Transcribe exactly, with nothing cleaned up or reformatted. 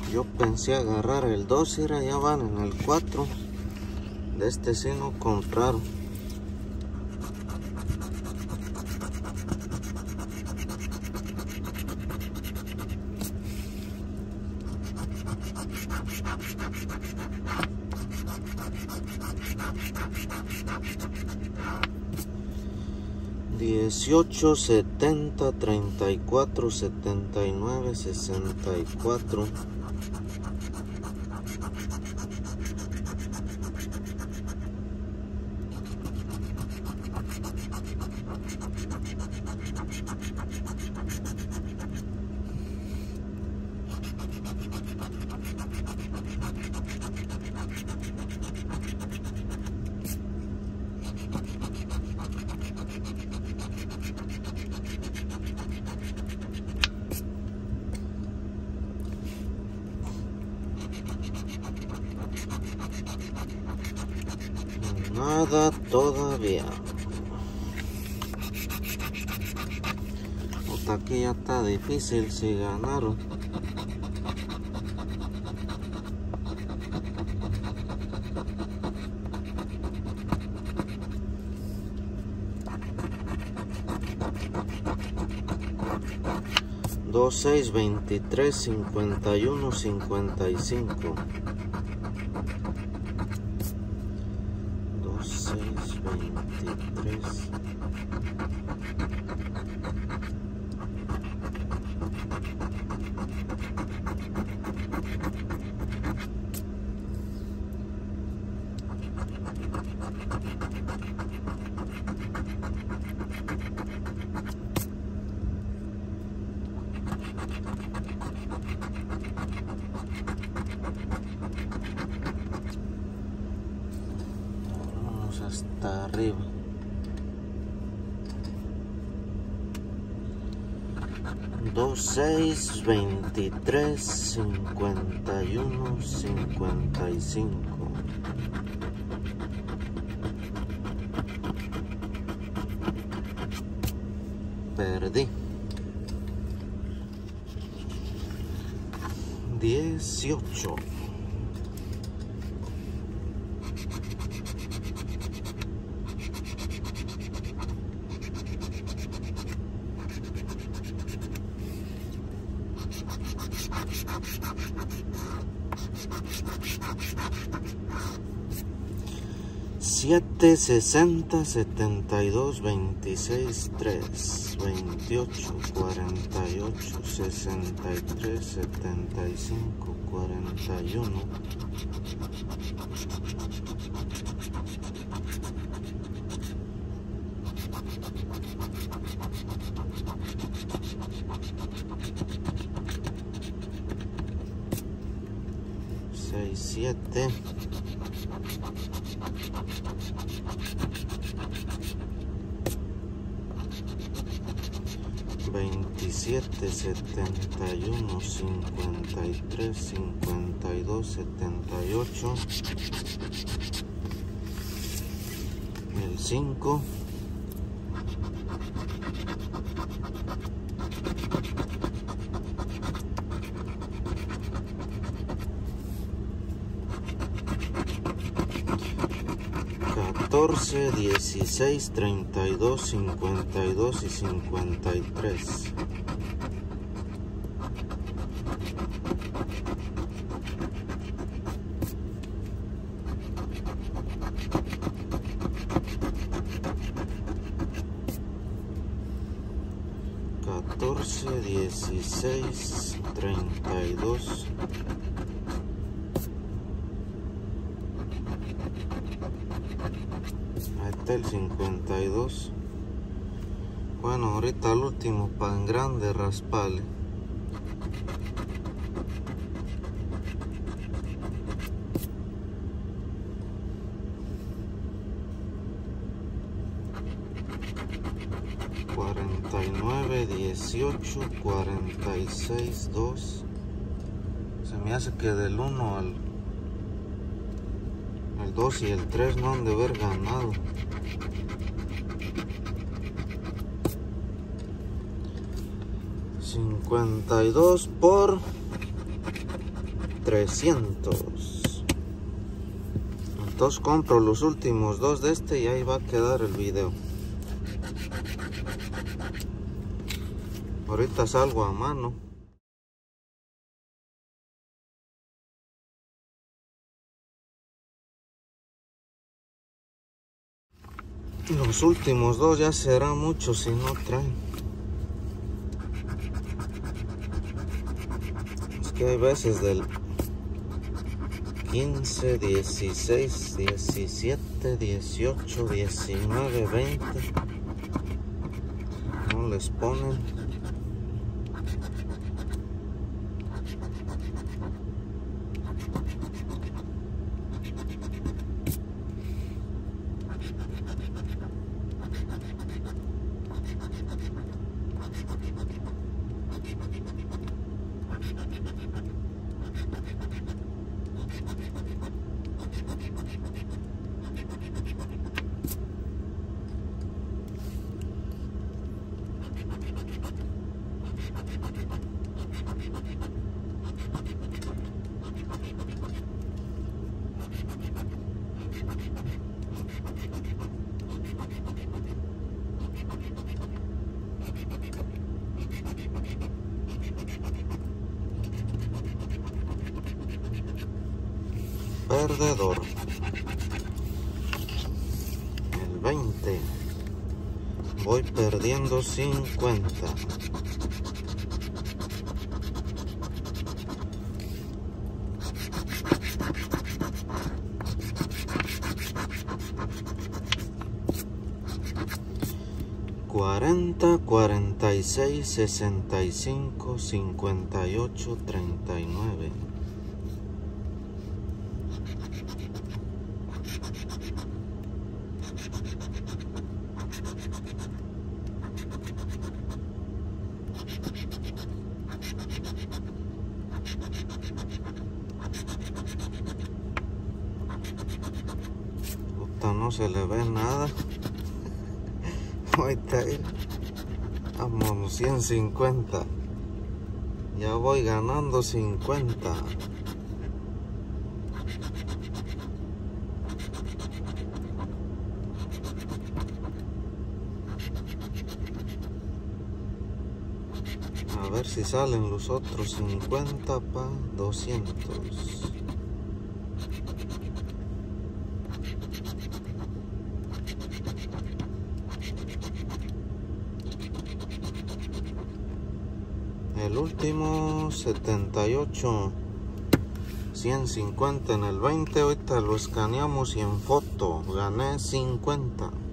Yo pensé agarrar el dos, y ya van en el cuatro. De este sí no compraron. dieciocho, setenta, treinta y cuatro, setenta y nueve, sesenta y cuatro. Nada todavía. Hasta aquí ya está difícil si ganaron. dos, seis, veintitrés, cincuenta y uno, cincuenta y cinco. dos, seis, veintitrés. Vamos hasta arriba. dos, seis, veintitrés, cincuenta y uno, cincuenta y cinco. Perdí. dieciocho. siete, sesenta, setenta y dos, veintiséis, tres, veintiocho, cuarenta y ocho, sesenta y tres, setenta y cinco, cuarenta y uno. seis, siete. veintisiete, setenta y uno, cincuenta y tres, cincuenta y dos, setenta y ocho. El cinco. catorce, dieciséis, treinta y dos, cincuenta y dos y cincuenta y tres. catorce, dieciséis, treinta y dos. Ahí está el cincuenta y dos. Bueno, ahorita el último pan grande, raspale. cuarenta y nueve, dieciocho, cuarenta y seis, dos. Se me hace que del uno al el dos y el tres no han de haber ganado. cincuenta y dos por trescientos. Entonces compro los últimos dos de este y ahí va a quedar el video. Ahorita salgo a mano. Los últimos dos ya será mucho si no traen. Es que hay veces del quince, dieciséis, diecisiete, dieciocho, diecinueve, veinte. No les ponen. Perdedor. El veinte. Voy perdiendo cincuenta. cuarenta, cuarenta y seis, sesenta y cinco, cincuenta y ocho, treinta y nueve. Puta, no se le ve nada. Ahorita vamos, ciento cincuenta. Ya voy ganando cincuenta. A ver si salen los otros cincuenta pa' doscientos. El último setenta y ocho, ciento cincuenta en el veinte. Ahorita lo escaneamos y en foto gané cincuenta.